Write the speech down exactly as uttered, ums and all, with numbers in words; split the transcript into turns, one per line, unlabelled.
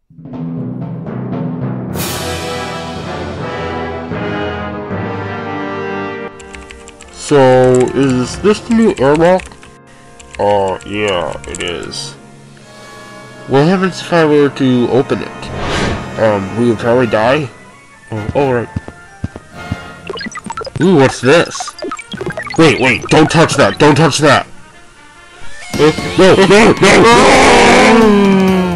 So, is this the new airlock? Oh, uh, yeah, it is. What happens if I were to open it? Um, we would probably die? Oh, alright. Ooh, what's this? Wait, wait, don't touch that, don't touch that! No, no, no, no!